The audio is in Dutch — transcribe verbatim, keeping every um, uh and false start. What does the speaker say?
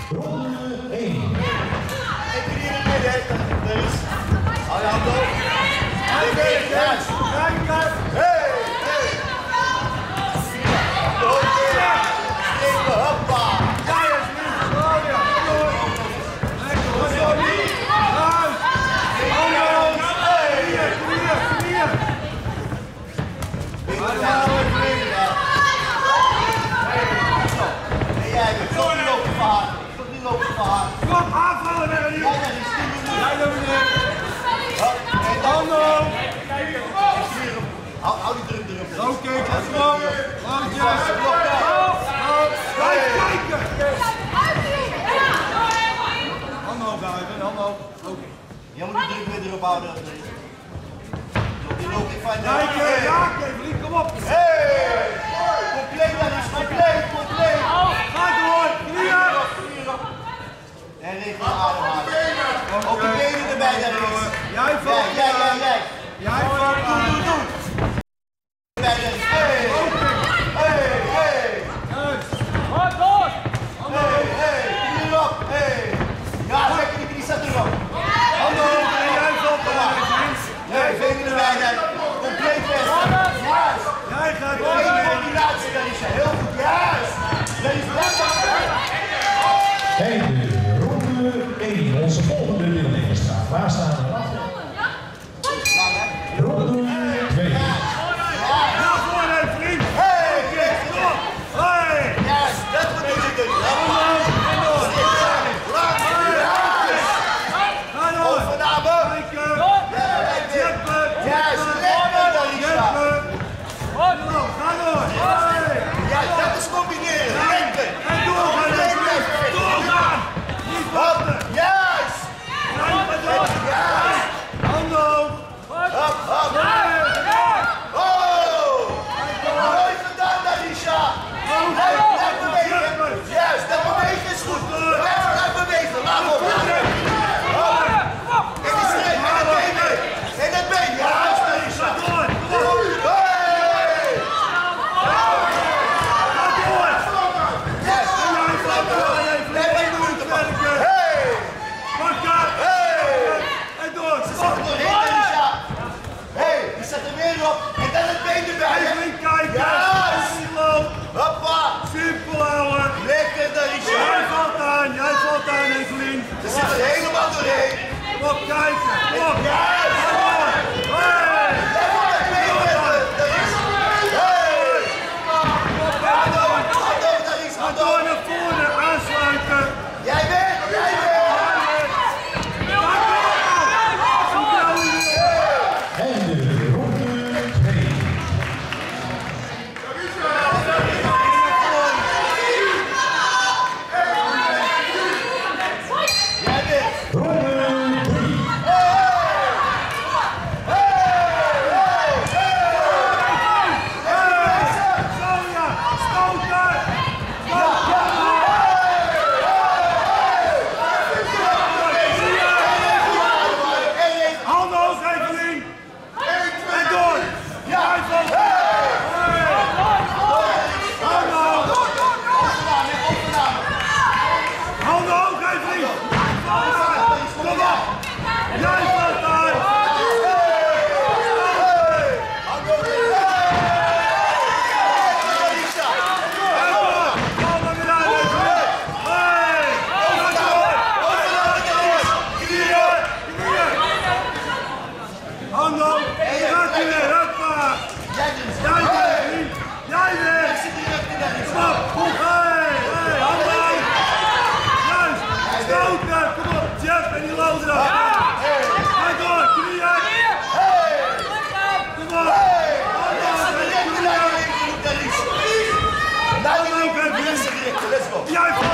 Ronde één. Ik ben hier in het midden. Dus. Hou je hand op. Ik ben het juist. Kijk, kijk. Hey, hey. Oké. Hoppa. Kijk eens nu. Oh ja. Lekker hoor. Zo niet. Huis. Hou Hey. Hier, hier, hier. Ik ben daar ook mee. En jij bent zo niet lopen verhaal. Zo niet lopen verhaal. Kom, aanvallen met een jongen. Jij doet het niet. Handen. Hou, hou die druk erop. Oké, let's go. Handjes. Blijf kijken. Handen op, Evelien. Handen op. Oké. Jij moet die druk weer erop houden. Die loopt ik van jou. Kijken, ja, Evelien, kom op. Hey. Compleet, dat is compleet, compleet. Ga door. Knieën. En regel ademhalen. Ook de benen erbij, Darischa. Jij valt. Jij, jij, jij. Jij valt. Doe, doe, doe. Hey, hey, hey. Ga door. Hey, hey. Knie op. Hey. Ja, zeker die knie staat erop. Handen op. En jij valt. Nee, benen erbij, jij. Compleet vast. Juist. Jij gaat door. Eén combinatie, Darischa. Heel goed. Juist. Darischa. En de ronde één, onze volgende deelnemers gaan klaarstaan en wachten. Ronde twee. Ja, voor een vriend. Hey, kijk, stop. Hey. Juist, dat moet je doen. Ga door. Overnamen. Juist, lekker Darischa. Ga door. Ja, dat is combineren. Lekker. En doorgaan. Doorgaan. Niet wachten. Juist. Juist. Handen op. Hop, hop. Oh. Mooi gedaan, Darischa. Blijf bewegen. Juist, dat bewegen is goed. Blijf bewegen. Laat op. En die streep. En het been. En het been. Juist, Darischa. En dan het been erbij. Even kijken. Juist. Hoppa. Simpel houden. Lekker Darischa. Jij valt aan. Jij valt aan, Evelien. Ze zit er helemaal doorheen. Kom op, kijken. Kom. Juist. Hey. Jij moet het been zetten, Darischa. Hey. Ga door. Ga door, Darischa. Ga door naar voren. Aansluiten. Jij bent. Jij bent. En de ronde twee. Ronde drie. Let's go.